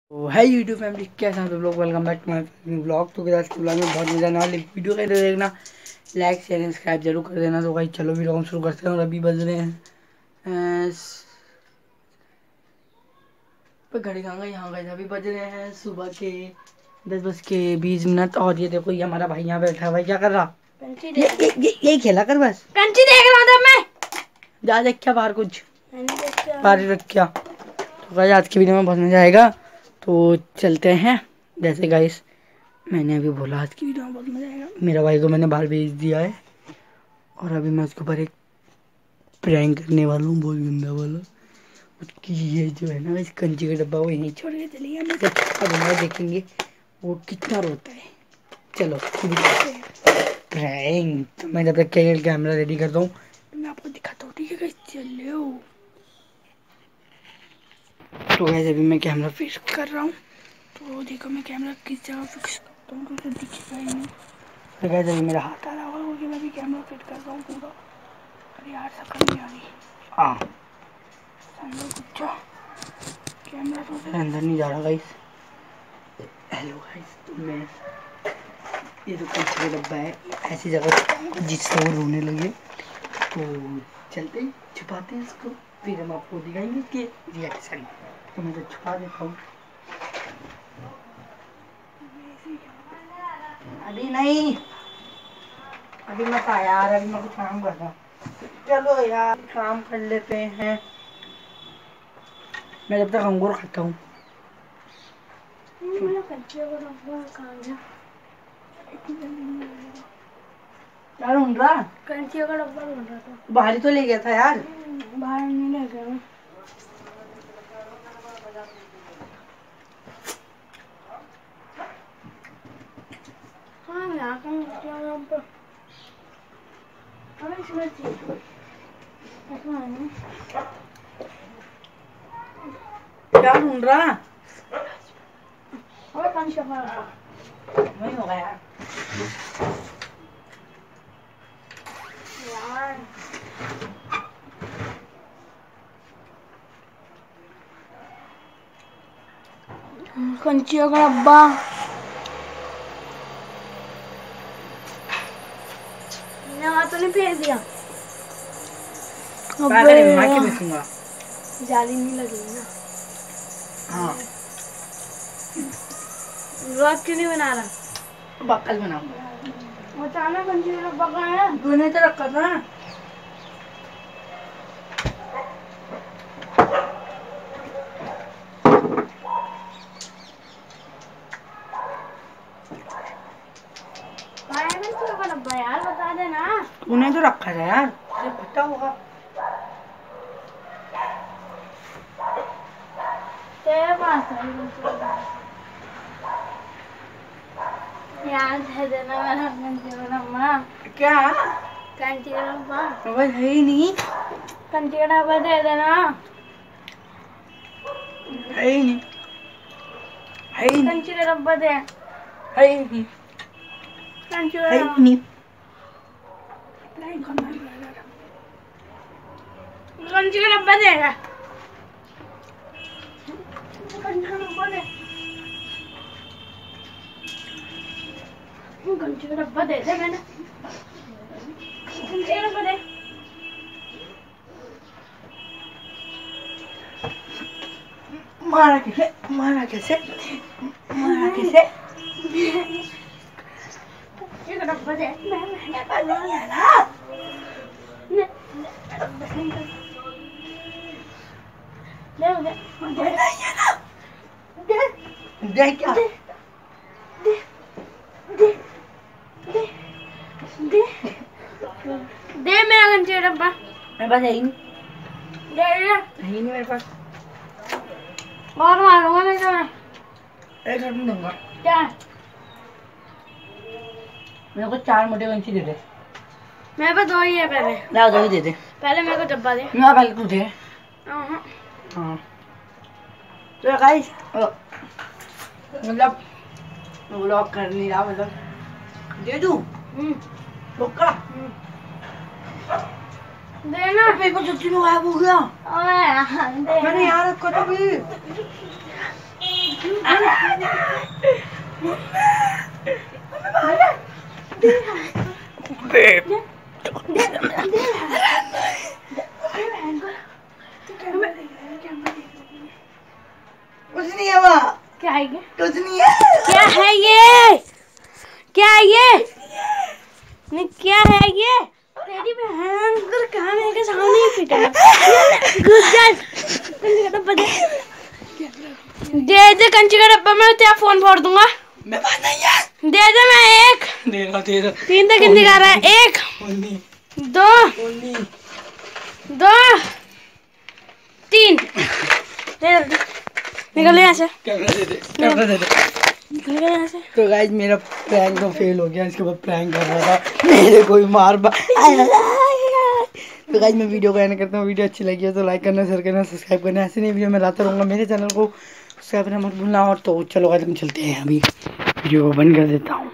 तो है YouTube family, कैसे हैं तुम लोग। Welcome back to my blog. तो आज के ब्लॉग में बहुत मजा आने वाली वीडियो का देखना, लाइक शेयर सब्सक्राइब जरूर कर देना। तो भाई चलो वीडियो हम शुरू करते हैं। और अभी बज रहे हैं घड़ी कहाँ गई, यहाँ गई, अभी बज रहे हैं सुबह के 10:20। और ये देखो, ये हमारा भाई यहाँ बैठा है। भाई क्या कर रहा? यही खेला कर बस। कंची देख रहा था मैं। जा देख क्या बाहर कुछ बाहर रख क्या। तो भाई आज की वीडियो में बहुत मजा आएगा, तो चलते हैं। जैसे गाइस मैंने अभी बोला, आज की वीडियो में बहुत मजा आएगा। मेरा भाई को मैंने बाहर भेज दिया है और अभी मैं उसके ऊपर एक प्रैंक करने वाला हूँ, बहुत गंदा वाला। उसकी ये जो है ना, इस कंची का डब्बा वो यहीं छोड़ के चली गया। मैं अब देखेंगे वो कितना रोता है। चलो शुरू करते हैं प्रैंक। तो मैं जब तक कैमरा रेडी करता हूँ तो मैं आपको दिखाता हूँ, ठीक है गाइस। चलो तो गाइस अभी मैं कैमरा फिक्स कर रहा हूँ। तो देखो मैं कैमरा किस जगह फिक्स करता हूँ, तो दिखेगा ही नहीं। तो गाइस अभी मेरा हाथ आ रहा होगा क्योंकि मैं भी कैमरा फिट कर रहा हूँ पूरा। अरे यार शक्ल नहीं आ रही। हाँ अंदर कुछ कैमरा तो अंदर नहीं जा रहा गाइस। हेलो गाइस, तो मैं ये जो कंचे का डब्बा है ऐसी जगह जिससे वो रोने लगे, तो चलते ही छुपाते हैं इसको, फिर हम आपको दिखाएंगे कि रिएक्शन। तो मैं तो छुपा देता हूँ। अभी नहीं, अभी मत आ यार, अभी मैं कुछ काम कर रहा हूँ। चलो यार काम कर लेते हैं। मैं जब तक अंगूर खाता हूँ। क्या ढूंढ रहा? कंची का डब्बा ढूंढ रहा था। बाहर ही तो ले गया था यार। बाहर नहीं ले गया। हाँ मैं आकर क्या ढूंढ रहा? वही होगा यार। कंचियों का डब्बा। तो नहीं फेंक दिया। मार के बेचूंगा। जाली नहीं लगेगी ना। हाँ रोज क्यों नहीं बना रहा? बक्कल बनाऊंगा। अचानक कंची का डब्बा कहाँ है? तूने तो रखा था। डब्बा यार बता देना। तूने तो रखा था यार, तुझे पता होगा। तेरे पास याद है देना मेरा कंची का डब्बा। क्या? कंची का डब्बा। मोबाइल है ही नहीं। कंची का डब्बा दे देना। है ही नहीं, है ही नहीं, कंची का डब्बा दे। है ही नहीं, कंची है का ही नहीं। कंची का डब्बा देगा। कंची का डब्बा दे। कंची का डब्बा दे दे मैंने। कंची का डब्बा दे। मारा कैसे, मारा कैसे, मारा कैसे? कंची का डब्बा दे। मैंने बना लिया ना। दे क्या? दे मेरा कंची का डब्बा। मेरे पास है ही नहीं, दे दे। है ही नहीं मेरे पास। और मारूंगा नहीं तो मैं। एक नहीं दूंगा। क्या? मेरे को 4 मोटे कंची दे दे। मेरे पास 2 ही है। पहले ला दो ही दे दे। पहले मेरे को डब्बा दे। ना पहले तू दे। हाँ हाँ तो गाइस मतलब व्लॉग कर नहीं रहा, मतलब दे दूँ पक्का। देना। मेरे को छुट्टी में गायब हो गया। ओए मैंने यहाँ रखा था भी। कुछ नहीं है वहाँ। क्या है ये? कुछ नहीं है। क्या है ये? क्या है ये? नहीं क्या है ये? तेरी बहन कर कहाँ मेरे सामने ही पिटेगा। घुस जा। कंची का डब्बा दे दे कंची का डब्बा, मैं तेरा फोन फोड़ दूंगा। मैं बात नहीं है। दे दे, मैं एक दे दो। 3 तक गिनती कर रहा है। 1 2 2 3 निकल यहाँ से। कैमरा दे दे, कैमरा दे दे। निकल गया यहाँ से। तो गाइस मेरा प्रैंक तो फेल हो गया। इसके बाद प्रैंक कर रहा था, मेरे कोई मार तो गाइस मैं वीडियो को एंड करता हूँ। वीडियो अच्छी लगी है तो लाइक करना, शेयर करना, सब्सक्राइब करना। ऐसे नहीं वीडियो मैं लाता रहूँगा। मेरे चैनल को सब्सक्राइब करना मत भूलना। और तो चलो गाइस हम चलते हैं, अभी वीडियो को बंद कर देता हूँ।